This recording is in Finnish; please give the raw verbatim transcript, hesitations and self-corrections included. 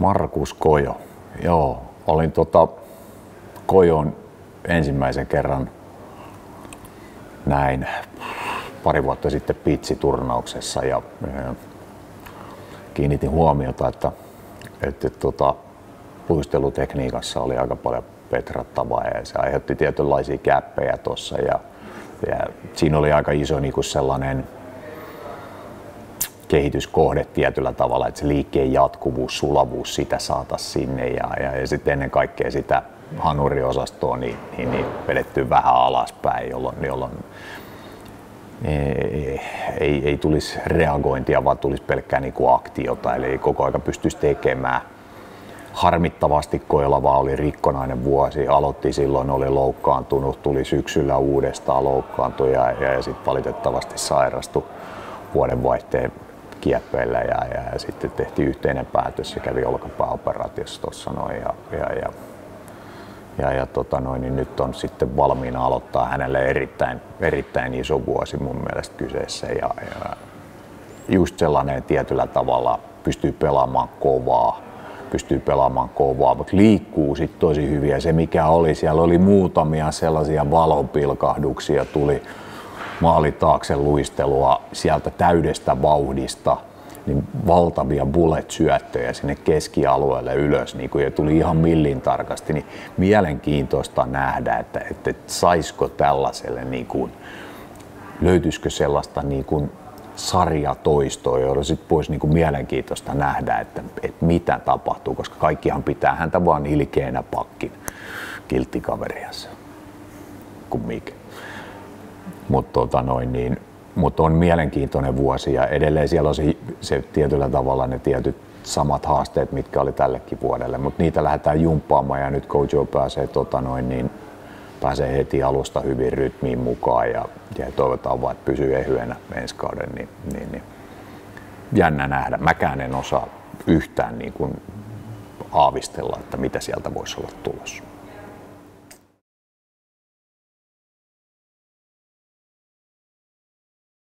Markus Kojo. Joo, olin tota Kojon ensimmäisen kerran näin pari vuotta sitten pitsiturnauksessa ja, ja kiinnitin huomiota, että, että tota, luistelutekniikassa oli aika paljon petrattavaa ja se aiheutti tietynlaisia käppejä tuossa ja, ja siinä oli aika iso niin kuin sellainen kehityskohde tietyllä tavalla, että se liikkeen jatkuvuus, sulavuus, sitä saataisiin sinne ja, ja, ja sitten ennen kaikkea sitä hanuriosastoa niin, niin, niin vedettyä vähän alaspäin, jolloin, jolloin ei, ei, ei tulisi reagointia, vaan tulisi pelkkää niin kuin aktiota, eli ei koko aika pystyisi tekemään. Harmittavasti Kojolava oli rikkonainen vuosi, aloitti silloin, oli loukkaantunut, tuli syksyllä uudestaan loukkaantui ja, ja, ja sitten valitettavasti sairastui vuodenvaihteen kieppeillä ja, ja, ja sitten tehtiin yhteinen päätös ja kävi olkapääoperaatiossa tuossa noin ja, ja, ja, ja, ja tota noin, niin nyt on sitten valmiina aloittaa hänelle erittäin, erittäin iso vuosi mun mielestä kyseessä ja, ja just sellainen tietyllä tavalla pystyy pelaamaan kovaa, pystyy pelaamaan kovaa, mutta liikkuu sitten tosi hyvin ja se mikä oli, siellä oli muutamia sellaisia valonpilkahduksia, tuli maali taakse luistelua sieltä täydestä vauhdista, niin valtavia bullet-syöttöjä sinne keskialueelle ylös, niin kuin tuli ihan millin tarkasti, niin mielenkiintoista nähdä, että, että saisiko tällaiselle, niin kuin, löytyisikö sellaista niin kuin sarjatoistoa, jolla sitten voisi niin kuin mielenkiintoista nähdä, että, että mitä tapahtuu, koska kaikkihan pitää häntä vaan ilkeänä pakkin kilttikaveriassa, kuin mikä. Mutta tota niin, mut on mielenkiintoinen vuosi ja edelleen siellä on se, se tietyllä tavalla ne tietyt samat haasteet, mitkä oli tällekin vuodelle, mutta niitä lähdetään jumppaamaan ja nyt Kojo pääsee, tota noin, niin, pääsee heti alusta hyvin rytmiin mukaan ja, ja toivotaan vaan, että pysyy ehyenä ensi kauden, niin, niin, niin jännä nähdä. Mäkään en osaa yhtään niin kuin aavistella, että mitä sieltä voisi olla tulossa.